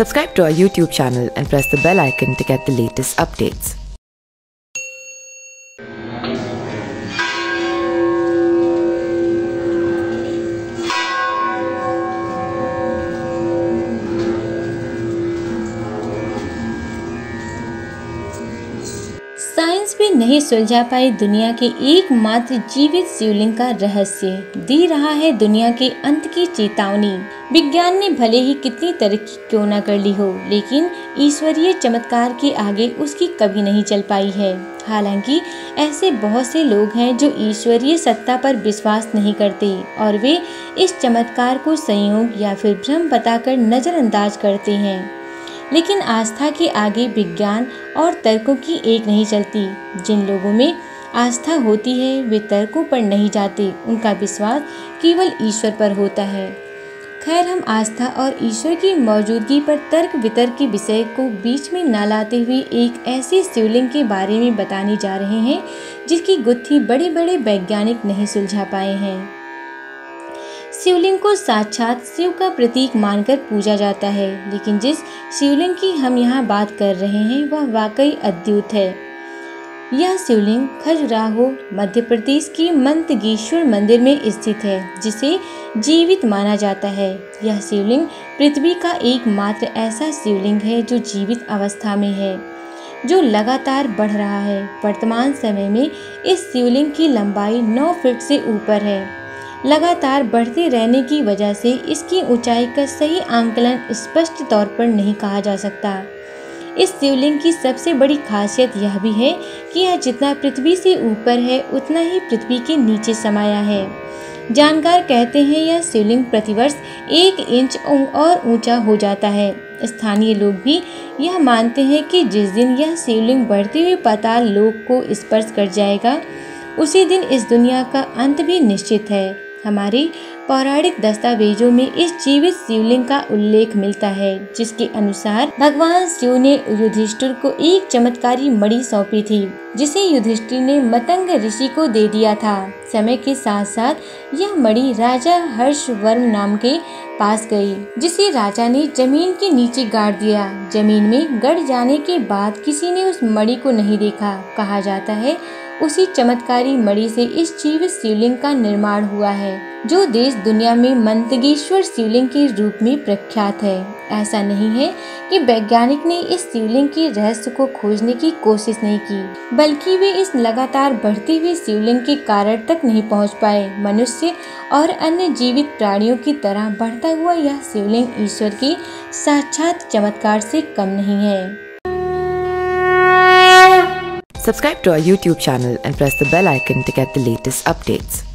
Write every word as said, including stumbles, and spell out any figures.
Subscribe to our YouTube channel and press the bell icon to get the latest updates. Science भी नहीं सुलझा पाई दुनिया के एकमात्र जीवित शिवलिंग का रहस्य, दे रहा है दुनिया के अंत की चेतावनी। विज्ञान ने भले ही कितनी तरक्की क्यों न कर ली हो, लेकिन ईश्वरीय चमत्कार के आगे उसकी कभी नहीं चल पाई है। हालांकि ऐसे बहुत से लोग हैं जो ईश्वरीय सत्ता पर विश्वास नहीं करते और वे इस चमत्कार को संयोग या फिर भ्रम बताकर नजरअंदाज करते हैं। लेकिन आस्था के आगे विज्ञान और तर्कों की एक नहीं चलती। जिन लोगों में आस्था होती है वे तर्कों पर नहीं जाते, उनका विश्वास केवल ईश्वर पर होता है। खैर, हम आस्था और ईश्वर की मौजूदगी पर तर्क वितर्क के विषय को बीच में न लाते हुए एक ऐसे शिवलिंग के बारे में बताने जा रहे हैं जिसकी गुत्थी बड़े बड़े वैज्ञानिक नहीं सुलझा पाए हैं। शिवलिंग को साक्षात शिव का प्रतीक मानकर पूजा जाता है, लेकिन जिस शिवलिंग की हम यहाँ बात कर रहे हैं वह वाकई अद्भुत है। यह शिवलिंग खजुराहो मध्य प्रदेश के मंतगेश्वर मंदिर में स्थित है, जिसे जीवित माना जाता है। यह शिवलिंग पृथ्वी का एकमात्र ऐसा शिवलिंग है जो जीवित अवस्था में है, जो लगातार बढ़ रहा है। वर्तमान समय में इस शिवलिंग की लंबाई नौ फीट से ऊपर है। लगातार बढ़ते रहने की वजह से इसकी ऊंचाई का सही आंकलन स्पष्ट तौर पर नहीं कहा जा सकता। इस शिवलिंग की सबसे बड़ी खासियत यह भी है कि यह जितना पृथ्वी से ऊपर है उतना ही पृथ्वी के नीचे समाया है। जानकार कहते हैं यह शिवलिंग प्रतिवर्ष एक इंच और ऊंचा हो जाता है। स्थानीय लोग भी यह मानते हैं कि जिस दिन यह शिवलिंग बढ़ते हुए पाताल लोक को स्पर्श कर जाएगा, उसी दिन इस दुनिया का अंत भी निश्चित है। हमारे पौराणिक दस्तावेजों में इस जीवित शिवलिंग का उल्लेख मिलता है, जिसके अनुसार भगवान शिव ने युधिष्ठिर को एक चमत्कारी मणि सौंपी थी, जिसे युधिष्ठिर ने मतंग ऋषि को दे दिया था। समय के साथ साथ यह मणि राजा हर्षवर्म नाम के पास गई, जिसे राजा ने जमीन के नीचे गाड़ दिया। जमीन में गड़ जाने के बाद किसी ने उस मणि को नहीं देखा। कहा जाता है उसी चमत्कारी मणि से इस जीवित शिवलिंग का निर्माण हुआ है, जो देश दुनिया में मंतगेश्वर शिवलिंग के रूप में प्रख्यात है। ऐसा नहीं है कि वैज्ञानिक ने इस शिवलिंग के रहस्य को खोजने की कोशिश नहीं की, बल्कि वे इस लगातार बढ़ते हुए शिवलिंग के कारण तक नहीं पहुंच पाए। मनुष्य और अन्य जीवित प्राणियों की तरह बढ़ता हुआ यह शिवलिंग ईश्वर के साक्षात चमत्कार से कम नहीं है। Subscribe to our YouTube channel and press the bell icon to get the latest updates.